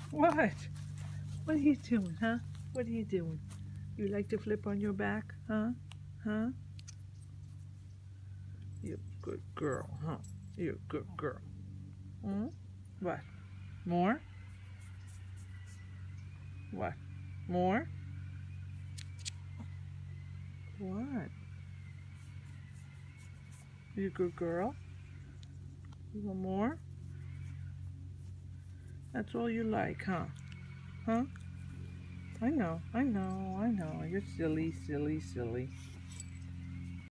What? What are you doing, huh? What are you doing? You like to flip on your back, huh? Huh? You're a good girl, huh? You're a good girl. Hmm? What? More? What? More? What? You a good girl? You want more? That's all you like, huh? Huh? I know. You're silly, silly, silly.